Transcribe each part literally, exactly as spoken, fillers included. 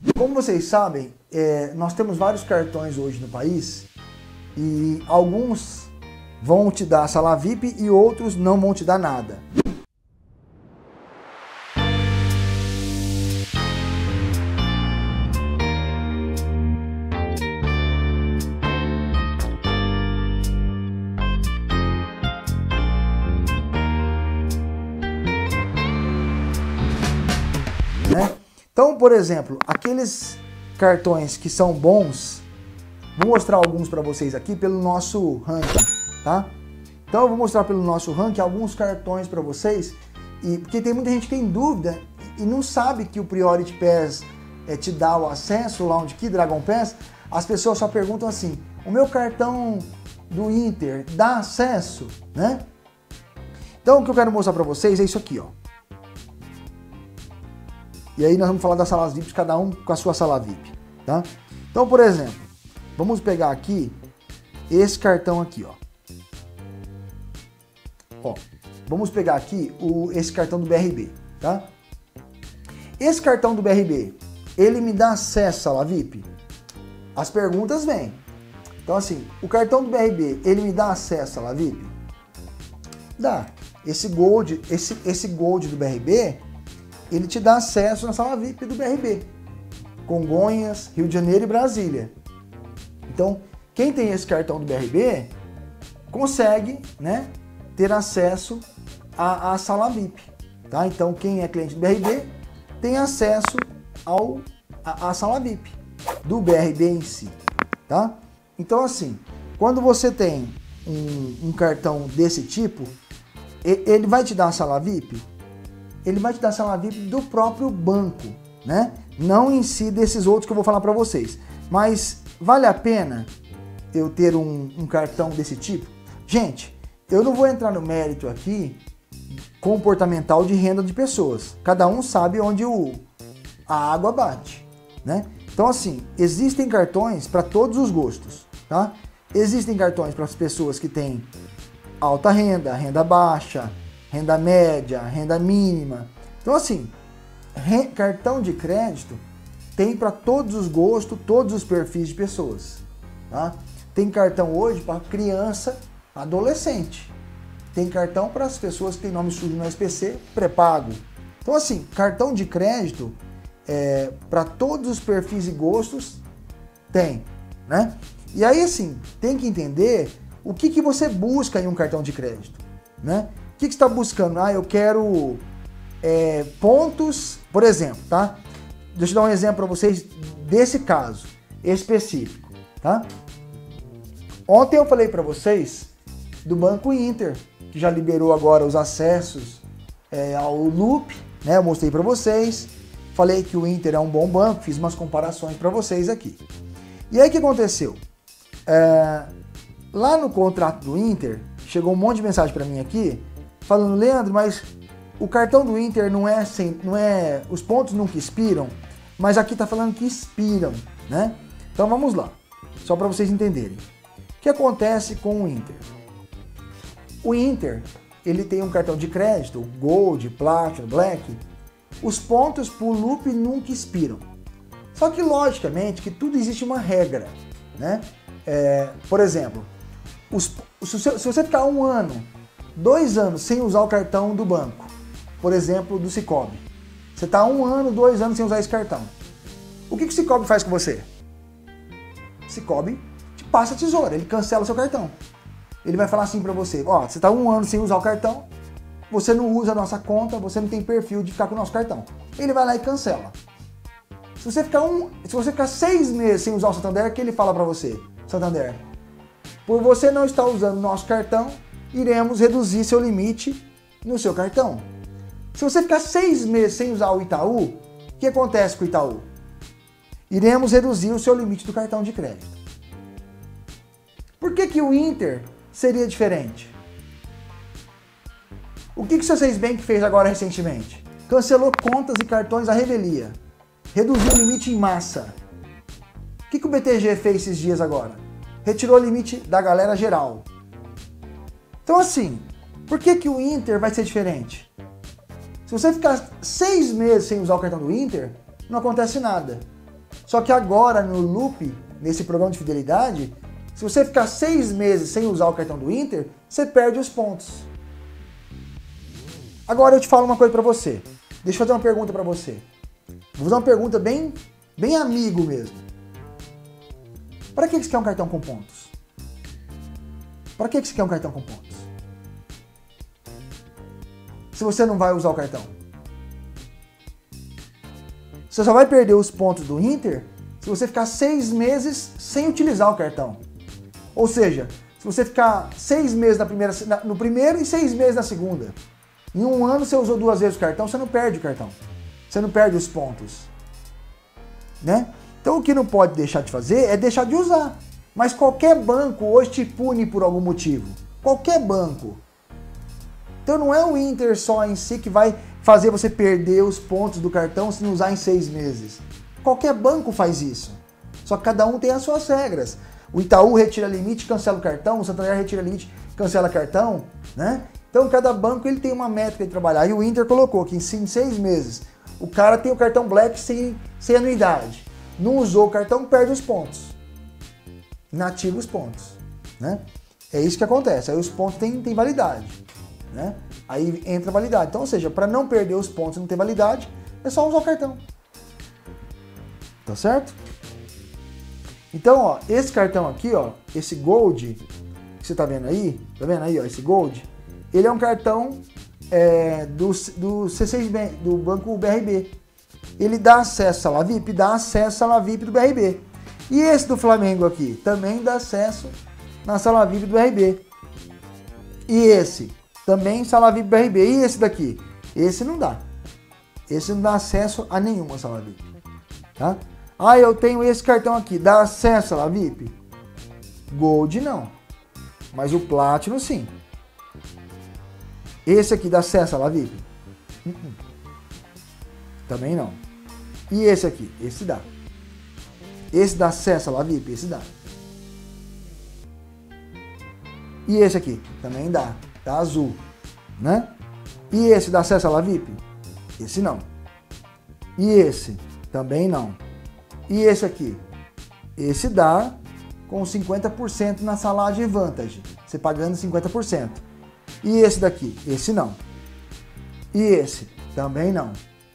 Como vocês sabem, é, nós temos vários cartões hoje no país e alguns vão te dar sala V I P e outros não vão te dar nada. Né? Então, por exemplo, aqueles cartões que são bons, vou mostrar alguns para vocês aqui pelo nosso ranking, tá? Então eu vou mostrar pelo nosso ranking alguns cartões para vocês, e porque tem muita gente que tem dúvida e não sabe que o Priority Pass é, te dá o acesso, o Lounge Key, Dragon Pass. As pessoas só perguntam assim: o meu cartão do Inter dá acesso, né? Então o que eu quero mostrar para vocês é isso aqui, ó. E aí nós vamos falar das salas V I Ps, cada um com a sua sala V I P, tá? Então, por exemplo, vamos pegar aqui esse cartão aqui, ó. Ó, vamos pegar aqui o, esse cartão do B R B, tá? Esse cartão do B R B, ele me dá acesso à sala V I P? As perguntas vêm. Então, assim, o cartão do B R B, ele me dá acesso à sala V I P? Dá. Esse Gold, esse, esse Gold do B R B, ele te dá acesso na sala V I P do B R B. Congonhas, Rio de Janeiro e Brasília. Então, quem tem esse cartão do B R B consegue, né, ter acesso à, à sala V I P, tá? Então, quem é cliente do B R B tem acesso ao, à, à sala V I P do B R B em si, tá? Então, assim, quando você tem um, um cartão desse tipo, ele vai te dar a sala V I P? Ele vai te dar a sala V I P do próprio banco, né? Não em si desses outros que eu vou falar para vocês. Mas vale a pena eu ter um, um cartão desse tipo? Gente, eu não vou entrar no mérito aqui comportamental de renda de pessoas. Cada um sabe onde o, a água bate, né? Então, assim, existem cartões para todos os gostos, tá? Existem cartões para as pessoas que têm alta renda, renda baixa, renda média, renda mínima. Então, assim, cartão de crédito tem para todos os gostos, todos os perfis de pessoas, tá? Tem cartão hoje para criança, adolescente. Tem cartão para as pessoas que têm nome sujo no S P C, pré-pago. Então, assim, cartão de crédito é, para todos os perfis e gostos tem, né? E aí, assim, tem que entender o que, que você busca em um cartão de crédito, né? O que, que você está buscando? Ah, eu quero é, pontos, por exemplo, tá? Deixa eu dar um exemplo para vocês desse caso específico, tá? Ontem eu falei para vocês do Banco Inter, que já liberou agora os acessos é, ao Loop, né? Eu mostrei para vocês, falei que o Inter é um bom banco, fiz umas comparações para vocês aqui. E aí o que aconteceu? É, lá no contrato do Inter, chegou um monte de mensagem para mim aqui, falando: Leandro, mas o cartão do Inter não é sem, não é, os pontos nunca expiram, mas aqui tá falando que expiram, né? Então vamos lá, só para vocês entenderem. O que acontece com o Inter? O Inter, ele tem um cartão de crédito, Gold, Platinum, Black, os pontos por Loop nunca expiram. Só que logicamente que tudo existe uma regra, né? É, por exemplo, os, se, você, se você ficar um ano, dois anos sem usar o cartão do banco, por exemplo, do Cicobi, você está um ano, dois anos sem usar esse cartão, o que, que o Cicobi faz com você? O Cicobi te passa a tesoura, ele cancela o seu cartão. Ele vai falar assim para você: ó, você está um ano sem usar o cartão, você não usa a nossa conta, você não tem perfil de ficar com o nosso cartão. Ele vai lá e cancela. Se você ficar, um, se você ficar seis meses sem usar o Santander, o que ele fala para você? Santander, por você não estar usando o nosso cartão, iremos reduzir seu limite no seu cartão. Se você ficar seis meses sem usar o Itaú, o que acontece com o Itaú? Iremos reduzir o seu limite do cartão de crédito. Por que que o Inter seria diferente? O que que o C seis Bank fez agora recentemente? Cancelou contas e cartões à revelia. Reduziu o limite em massa. O que que o B T G fez esses dias agora? Retirou o limite da galera geral. Então, assim, por que que o Inter vai ser diferente? Se você ficar seis meses sem usar o cartão do Inter, não acontece nada. Só que agora no Loop, nesse programa de fidelidade, se você ficar seis meses sem usar o cartão do Inter, você perde os pontos. Agora eu te falo uma coisa para você. Deixa eu fazer uma pergunta para você. Vou fazer uma pergunta bem, bem amigo mesmo. Para que você quer um cartão com pontos? Para que você quer um cartão com pontos? Se você não vai usar o cartão. Você só vai perder os pontos do Inter se você ficar seis meses sem utilizar o cartão. Ou seja, se você ficar seis meses na primeira, no primeiro e seis meses na segunda. Em um ano você usou duas vezes o cartão, você não perde o cartão. Você não perde os pontos. Né? Então o que não pode deixar de fazer é deixar de usar. Mas qualquer banco hoje te pune por algum motivo. Qualquer banco. Então não é o Inter só em si que vai fazer você perder os pontos do cartão se não usar em seis meses. Qualquer banco faz isso. Só que cada um tem as suas regras. O Itaú retira limite, cancela o cartão. O Santander retira limite, cancela cartão. Né? Então cada banco ele tem uma métrica de trabalhar. E o Inter colocou que em seis meses o cara tem o cartão Black sem, sem anuidade. Não usou o cartão, perde os pontos. Inativa os pontos. Né? É isso que acontece. Aí os pontos têm, têm validade. Né? Aí entra a validade. Então, ou seja, para não perder os pontos e não ter validade, é só usar o cartão. Tá certo? Então, ó, esse cartão aqui, ó, esse Gold, que você tá vendo aí, tá vendo aí, ó, esse Gold, ele é um cartão é, do, do C seis B, do Banco B R B. Ele dá acesso à sala V I P, dá acesso à sala V I P do B R B. E esse do Flamengo aqui, também dá acesso na sala V I P do B R B. E esse, também sala V I P do B R B. E esse daqui? Esse não dá. Esse não dá acesso a nenhuma sala V I P. Tá? Ah, eu tenho esse cartão aqui, dá acesso à sala V I P? Gold não. Mas o Platinum sim. Esse aqui dá acesso à sala V I P? Uh-uh. Também não. E esse aqui? Esse dá. Esse dá acesso à sala V I P? Esse dá. E esse aqui? Também dá. Tá azul. Né? E esse dá acesso à sala V I P? Esse não. E esse? Também não. E esse aqui? Esse dá com cinquenta por cento na sala Advantage. Você pagando cinquenta por cento. E esse daqui? Esse não. E esse? Também não.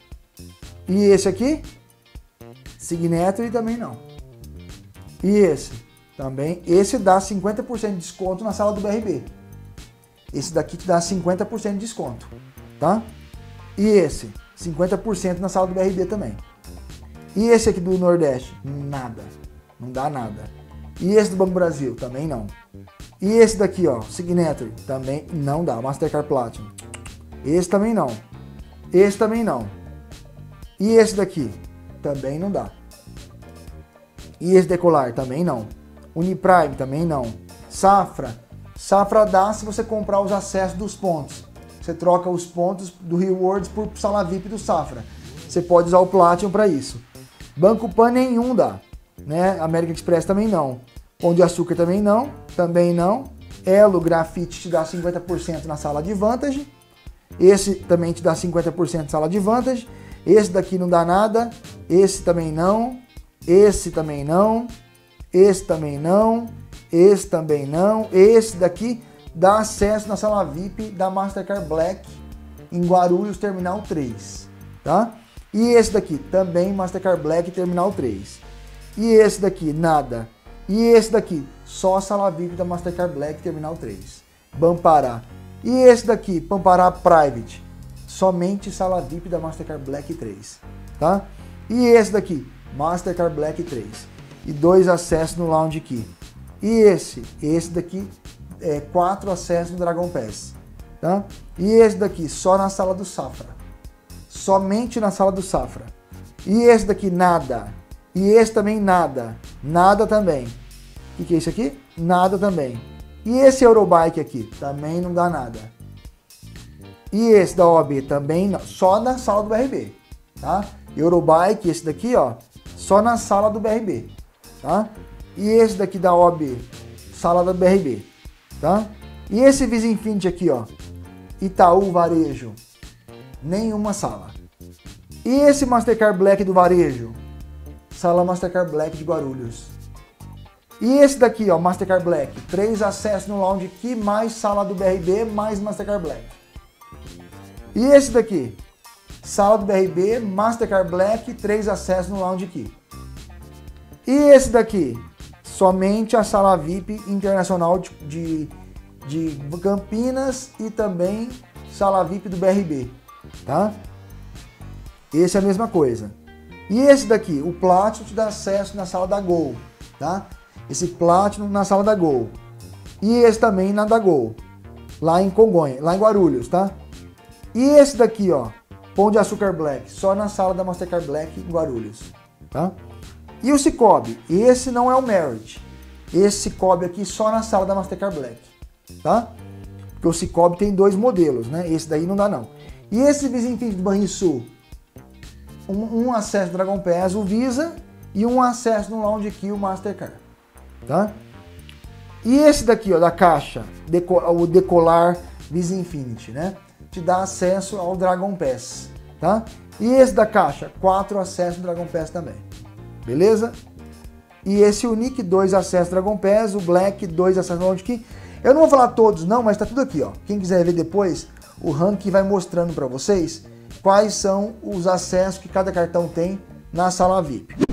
E esse aqui? Signature também não. E esse? Também. Esse dá cinquenta por cento de desconto na sala do B R B. Esse daqui te dá cinquenta por cento de desconto. Tá? E esse? cinquenta por cento na sala do B R B também. E esse aqui do Nordeste? Nada. Não dá nada. E esse do Banco Brasil? Também não. E esse daqui, ó, Signature? Também não dá. Mastercard Platinum? Esse também não. Esse também não. E esse daqui? Também não dá. E esse Decolar? Também não. Uniprime? Também não. Safra? Safra dá se você comprar os acessos dos pontos. Você troca os pontos do Rewards por sala V I P do Safra. Você pode usar o Platinum para isso. Banco Pan nenhum dá. Né? American Express também não. Pão de Açúcar também não. Também não. Elo Grafite te dá cinquenta por cento na sala de Vantage. Esse também te dá cinquenta por cento na sala de Vantage. Esse daqui não dá nada. Esse também não. Esse também não. Esse também não. Esse também não. Esse daqui dá acesso na sala V I P da Mastercard Black em Guarulhos Terminal três. Tá? E esse daqui também Mastercard Black Terminal três. E esse daqui nada. E esse daqui só a sala V I P da Mastercard Black Terminal três. Bampará. E esse daqui, Bampará Private, somente sala V I P da Mastercard Black três, tá? E esse daqui, Mastercard Black três. E dois acessos no Lounge Key. E esse, esse daqui, é quatro acessos no Dragon Pass, tá? E esse daqui, só na sala do Safra. Somente na sala do Safra. E esse daqui, nada. E esse também, nada. Nada também. O que, que é isso aqui? Nada também. E esse Eurobike aqui? Também não dá nada. E esse da O A B? Também não. Só na sala do B R B. Tá? Eurobike, esse daqui, ó. Só na sala do B R B. Tá? E esse daqui da O A B? Sala do B R B. Tá? E esse Visa Infinity aqui, ó. Itaú Varejo? Nenhuma sala. E esse Mastercard Black do Varejo? sala Mastercard Black de Guarulhos. E esse daqui, ó, Mastercard Black, três acessos no Lounge Key, mais sala do B R B, mais Mastercard Black. E esse daqui, sala do B R B, Mastercard Black, três acessos no Lounge Key. E esse daqui, somente a sala V I P internacional de, de, de Campinas e também sala V I P do B R B, tá? Esse é a mesma coisa. E esse daqui, o Platinum, te dá acesso na sala da Gol, tá? Esse Platinum na sala da Gol. E esse também na da Gol, lá em Congonha, lá em Guarulhos, tá? E esse daqui, ó, Pão de Açúcar Black, só na sala da Mastercard Black em Guarulhos, tá? E o Cicobi, esse não é o Merit. Esse Cicobi aqui só na sala da Mastercard Black, tá? Porque o Cicobi tem dois modelos, né? Esse daí não dá não. E esse Visa Infinity do Banrisul, um, um acesso no Dragon Pass, o Visa, e um acesso no Lounge Key, o Mastercard, tá? E esse daqui, ó, da caixa, deco o Decolar Visa Infinity, né? Te dá acesso ao Dragon Pass, tá? E esse da caixa, quatro acessos no Dragon Pass também, beleza? E esse Unique, dois acessos no Dragon Pass, o Black, dois acessos no Lounge Key. Eu não vou falar todos não, mas tá tudo aqui, ó. Quem quiser ver depois, o ranking vai mostrando para vocês quais são os acessos que cada cartão tem na sala V I P.